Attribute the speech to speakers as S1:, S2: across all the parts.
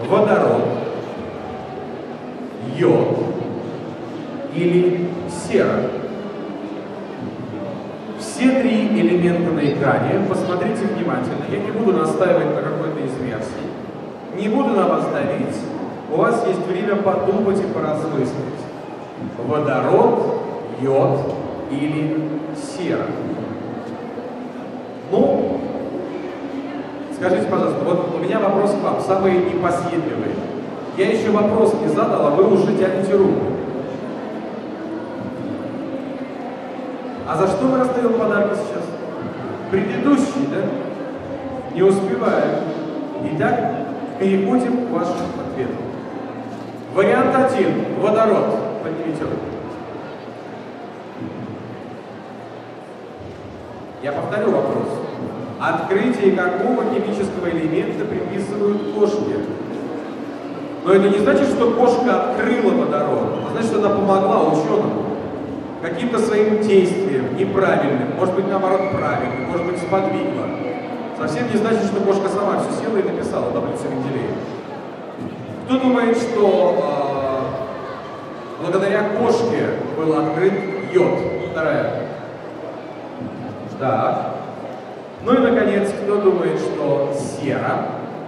S1: водород, йод или сера. Все три элемента на экране. Посмотрите внимательно. Я не буду настаивать на какой-то из версий. Не буду на вас давить. У вас есть время подумать и поразмыслить. Водород, йод или сера. Ну, скажите, пожалуйста, вот у меня вопрос к вам, самый непоседливый. Я еще вопрос не задал, а вы уже тянете руку. А за что мы раздаем подарки сейчас? Предыдущий, да? Не успеваем. Итак, переходим к вашим ответам. Вариант 1. Водород. Поднимите руку. Я повторю вопрос. Открытие какого химического элемента приписывают кошке? Но это не значит, что кошка открыла водород. Это значит, что она помогла ученому каким-то своим действием, неправильным, может быть, наоборот, правильным, может быть, сподвигла. Совсем не значит, что кошка сама все села и написала таблицу Менделеева. Кто думает, что благодаря кошке был открыт йод? Вторая. Так. Ну и, наконец, кто думает, что сера?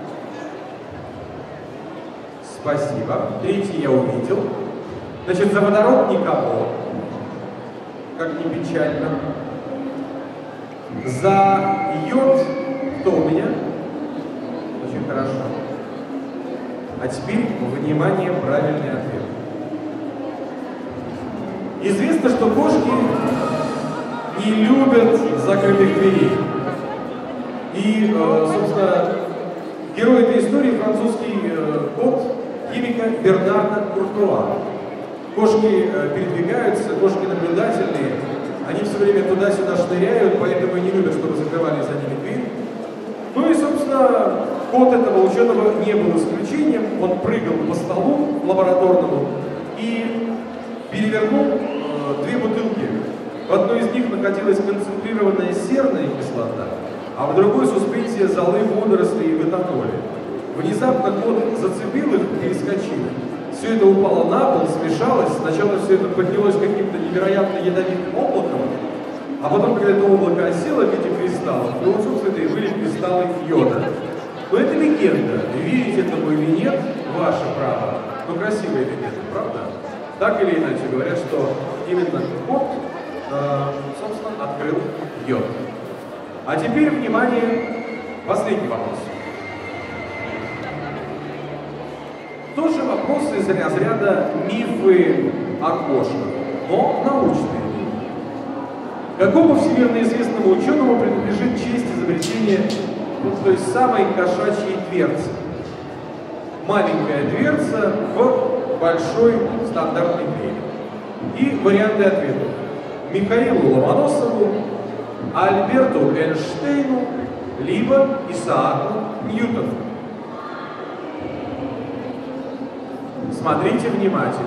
S1: Спасибо. Третий я увидел. Значит, за водород никого. Как ни печально. За йод кто у меня? Очень хорошо. А теперь, внимание, правильный ответ. Известно, что кошки не любят закрытых дверей. И, собственно, герой этой истории французский кот химика Бернарда Куртуа. Кошки передвигаются, кошки наблюдательные, они все время туда-сюда шныряют, поэтому и не любят, чтобы закрывали за ними дверь. Ну и, собственно, кот этого ученого не был исключением. Он прыгал по столу лабораторному и перевернул две бутылки. В одной из них находилась концентрированная серная кислота, а в другой суспензия золы, водорослей в этаноле. Внезапно кот зацепил их, перескочил. Все это упало на пол, смешалось. Сначала все это поднялось каким-то невероятно ядовитым облаком, а потом, когда это облако осело в виде кристаллов, то вот, собственно, и были кристаллы йода. Но это легенда. Верить этому или нет, ваше право. Но красивая легенда, правда? Так или иначе говорят, что именно кот, собственно, открыл йод. А теперь, внимание, последний вопрос. Тоже вопрос из разряда мифы о кошках, но научные. Какому всемирно известному ученому принадлежит честь изобретения той самой кошачьей дверцы? Маленькая дверца в большой стандартной двери. И варианты ответов. Михаилу Ломоносову, Альберту Эйнштейну, либо Исааку Ньютону. Смотрите внимательно.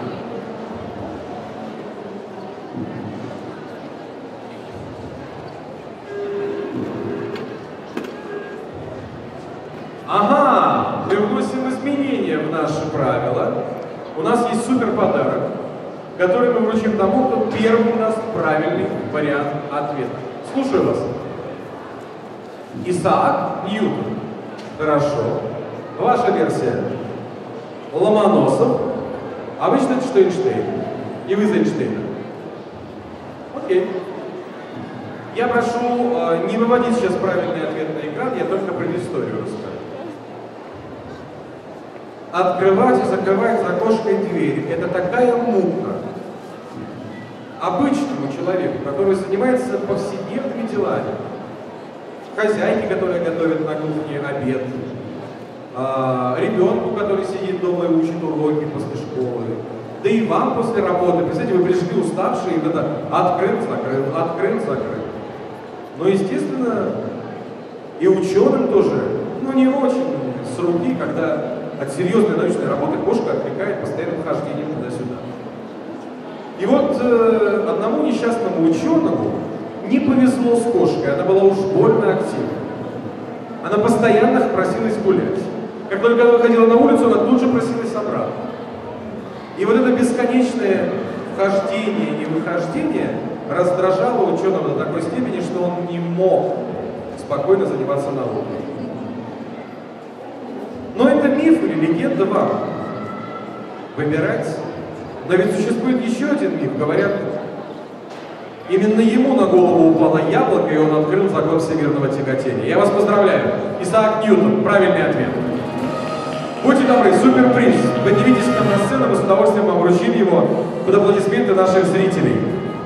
S1: Ага, мы вносим изменения в наши правила. У нас есть супер подарок, который мы вручим тому, кто первым даст правильный вариант ответа. Слушаю вас. Исаак Ньютон. Хорошо. Ваша версия. Ломоносов. А вы считаете, что Эйнштейн? И вы за Эйнштейна. Окей. Я прошу не выводить сейчас правильный ответ на экран, я только предысторию расскажу. Открывать и закрывать за кошкой дверь – это такая мука обычному человеку, который занимается повседневными делами. Хозяйке, которая готовит на кухне обед, ребенку, который сидит дома и учит уроки после школы, да и вам после работы. Представляете, вы пришли уставшие, и это открыл, закрыл. Но, естественно, и ученым тоже, не очень с руки, когда от серьезной научной работы кошка отвлекает постоянным хождением туда-сюда. И вот одному несчастному ученому не повезло с кошкой, она была уж больно активна. Она постоянно просилась гулять. Как только она выходила на улицу, она тут И вот это бесконечное вхождение и выхождение раздражало ученого до такой степени, что он не мог спокойно заниматься наукой. Но это миф или легенда вам выбирать. Но ведь существует еще один миф. Говорят, именно ему на голову упало яблоко, и он открыл закон всемирного тяготения. Я вас поздравляю. Исаак Ньютон. Правильный ответ. Будьте добры, суперприз. Поднимитесь к нам на сцену, мы с удовольствием вам вручим его под аплодисменты наших зрителей.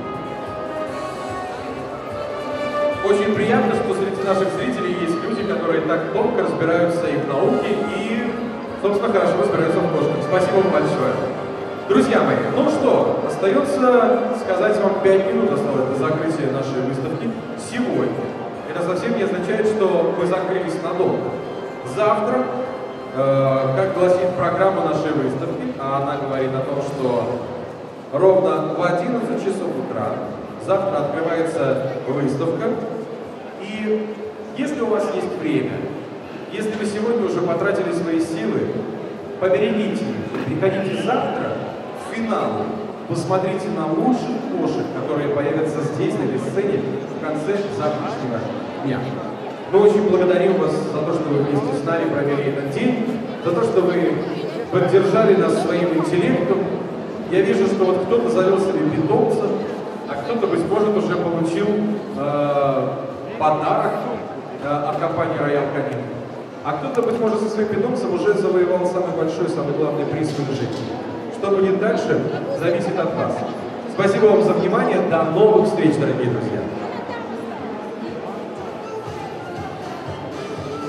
S1: Очень приятно, что среди наших зрителей есть люди, которые так тонко разбираются и в науке, и, собственно, хорошо разбираются в кошках. Спасибо вам большое. Друзья мои, ну что, остается сказать вам 5 минут осталось до закрытия нашей выставки сегодня. Это совсем не означает, что мы закрылись надолго. Завтра, как гласит программа нашей выставки, а она говорит о том, что ровно в 11 часов утра завтра открывается выставка. И если у вас есть время, если вы сегодня уже потратили свои силы, поберегите их, приходите завтра в финал, посмотрите на лучших кошек, которые появятся здесь, на этой сцене, в конце завтрашнего дня. Мы очень благодарим вас за то, что вы вместе с нами провели этот день, за то, что вы поддержали нас своим интеллектом. Я вижу, что вот кто-то завел себе питомца, а кто-то, быть может, уже получил подарок от компании Royal Canin. А кто-то, быть может, со своим питомцем уже завоевал самый большой, самый главный приз в своей жизни. Что будет дальше, зависит от вас. Спасибо вам за внимание. До новых встреч, дорогие друзья.